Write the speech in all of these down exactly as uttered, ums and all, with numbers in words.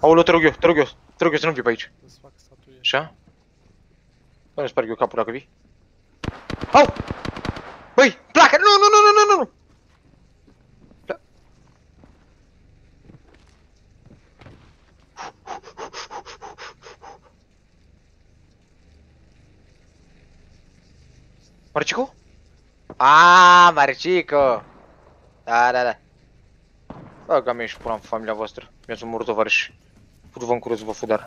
Aoleu, te rog eu, te rog eu, te rog eu să nu vii pe aici. Să-ți fac statuie. Așa? Bă, sparg eu capul dacă vii. Au! Băi, pleacă! Nu, nu, nu, nu, nu, nu! Ple Marcico? Aaaa, Marcico! Da, da, da. Băga mea și pula în familia voastră. Mi-ați omorât tovarăși. Fut-vă în cură să vă fudar.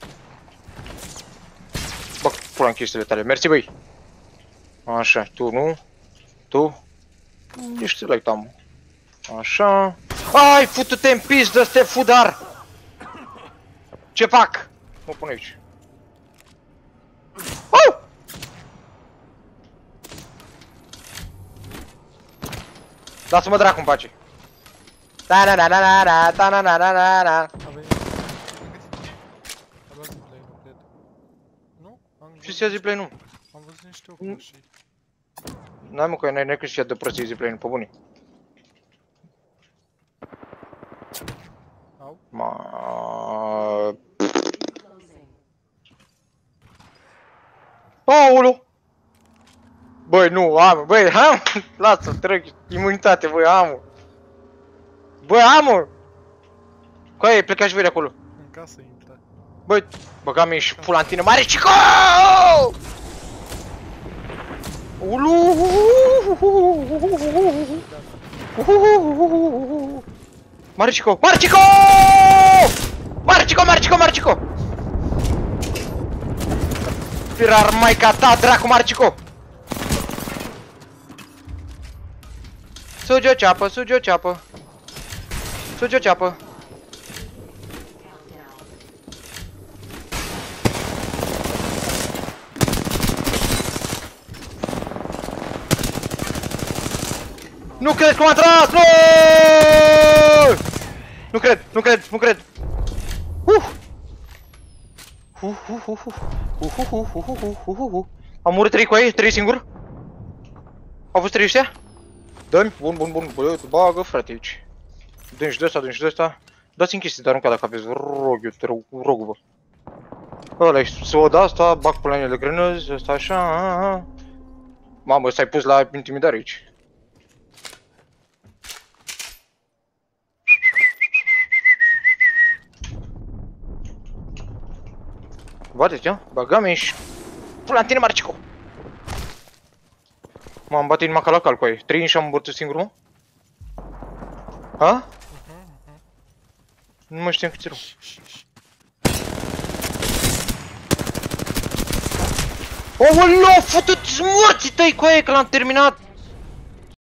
Bă, pula în chestiile tale. Mersi, băi! Așa, tu nu? Tu? Ești like am. Așa. Ai, futu-te în pis, dă-te fudar! Ce fac? Mă pun aici. Oh! Lasă-mă dracu în pace. Da da da da da da da da da da da. A venit. A luat zipline-ul, cred. Nu? Ce se ia zipline-ul? Am văzut niște ocuri și... N-ai mă, că n-ai câștigat de prostii zipline-ul, pe bune. Au? Ma... Aoleu! Băi, nu, am, băi, am! Lasă, trec, imunitate, băi, am! Băi, am! Coaie, plecați voi de acolo! În casă intră. Băi, băga mea și pula în tine, mare cico! Ulu! Mare cico, mare cico! Mare cico, mare cico, mare cico! Firar maica ta, dracu, mare cico! Sugi o ceapă, sugi o ceapă. Sugi o ceapă. Nu cred că m-a tras! Nu! Nu cred, nu cred, nu cred! Uh! Uh, uh, uh, uh. Uh, uh, uh, uh, uh, uh, uh, uh. Am murit trei cu ei, trei singur? Au fost trei ăștia? Dă-mi, bun, bun, bun, bă, bagă frate aici. Dă-mi și de ăsta, dă-mi și de ăsta. Dați-mi chestii de aruncat dacă aveți, vă rog eu, te rog, rog vă. Ăla e soda asta, bag pe la de grenăzi, ăsta așa, a, a. Mamă, ăsta ai pus la intimidare aici. Bate-te, a? Bagă-mi și... pula în tine, Marcico! M-am bate inima ca la cal cu aia. trei și am îmbărțit singur, mă? Ha? Nu mai știam câți erau. Ooleu, futu-ți morții tăi cu aia că l-am terminat!